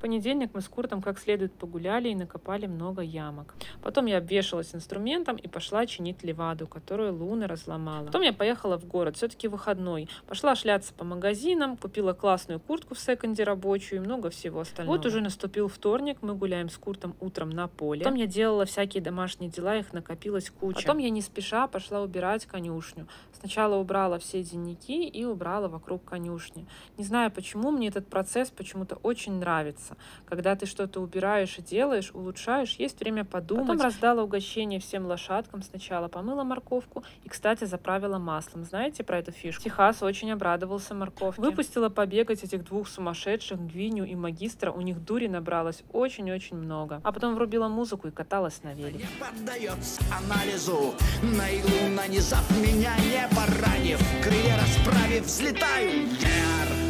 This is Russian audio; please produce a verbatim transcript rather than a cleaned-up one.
понедельник мы с Куртом как следует погуляли и накопали много ямок. Потом я обвешалась инструментом и пошла чинить леваду, которую Луна разломала. Потом я поехала в город, все-таки выходной. Пошла шляться по магазинам, купила классную куртку в секонде рабочую и много всего остального. Вот уже наступил вторник, мы гуляем с Куртом утром на поле. Потом я делала всякие домашние дела, их накопилось куча. Потом я не спеша пошла убирать конюшню. Сначала убрала все денники и убрала вокруг конюшни. Не знаю почему, мне этот процесс почему-то очень нравится. Когда ты что-то убираешь и делаешь, улучшаешь, есть время подумать. Потом раздала угощение всем лошадкам сначала, помыла морковку и, кстати, заправила маслом. Знаете про эту фишку? Техас очень обрадовался морковке. Выпустила побегать этих двух сумасшедших, Гвиню и Магистра, у них дури набралось очень-очень много. А потом врубила музыку и каталась на велике. Не поддается анализу, на иглу нанизав меня, не поранив, крылья расправив, взлетаю вверх.